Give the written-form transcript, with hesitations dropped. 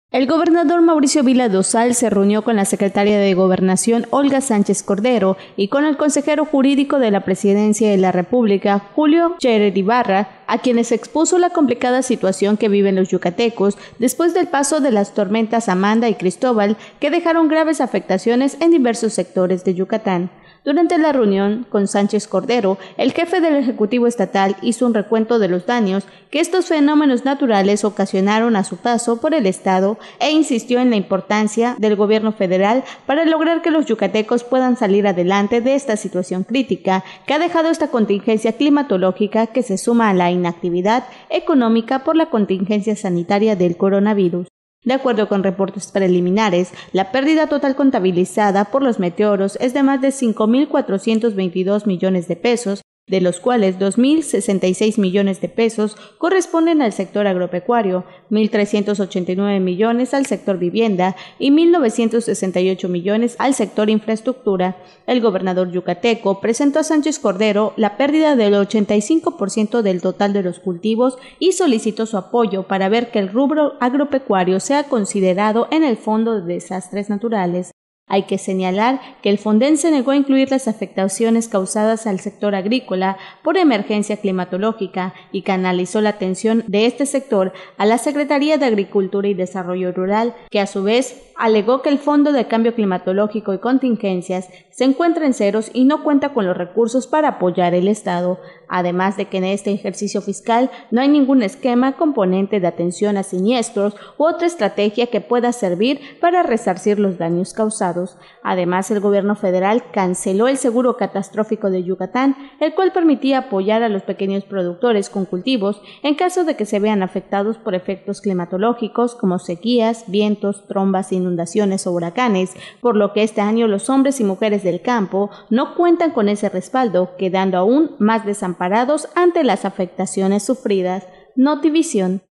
El gobernador Mauricio Vila Dosal se reunió con la secretaria de Gobernación Olga Sánchez Cordero y con el consejero jurídico de la Presidencia de la República, Julio Scherer Ibarra, a quienes expuso la complicada situación que viven los yucatecos después del paso de las tormentas Amanda y Cristóbal, que dejaron graves afectaciones en diversos sectores de Yucatán. Durante la reunión con Sánchez Cordero, el jefe del Ejecutivo Estatal hizo un recuento de los daños que estos fenómenos naturales ocasionaron a su paso por el Estado e insistió en la importancia del gobierno federal para lograr que los yucatecos puedan salir adelante de esta situación crítica que ha dejado esta contingencia climatológica, que se suma a la inactividad económica por la contingencia sanitaria del coronavirus. De acuerdo con reportes preliminares, la pérdida total contabilizada por los meteoros es de más de 5.422 millones de pesos, de los cuales 2.066 millones de pesos corresponden al sector agropecuario, 1.389 millones al sector vivienda y 1.968 millones al sector infraestructura. El gobernador yucateco presentó a Sánchez Cordero la pérdida del 85% del total de los cultivos y solicitó su apoyo para ver que el rubro agropecuario sea considerado en el Fondo de Desastres Naturales. Hay que señalar que el Fonden se negó a incluir las afectaciones causadas al sector agrícola por emergencia climatológica y canalizó la atención de este sector a la Secretaría de Agricultura y Desarrollo Rural, que a su vez alegó que el Fondo de Cambio Climatológico y Contingencias se encuentra en ceros y no cuenta con los recursos para apoyar el Estado, además de que en este ejercicio fiscal no hay ningún esquema componente de atención a siniestros u otra estrategia que pueda servir para resarcir los daños causados. Además, el gobierno federal canceló el seguro catastrófico de Yucatán, el cual permitía apoyar a los pequeños productores con cultivos en caso de que se vean afectados por efectos climatológicos como sequías, vientos, trombas, inundaciones o huracanes, por lo que este año los hombres y mujeres del campo no cuentan con ese respaldo, quedando aún más desamparados ante las afectaciones sufridas. Notivisión.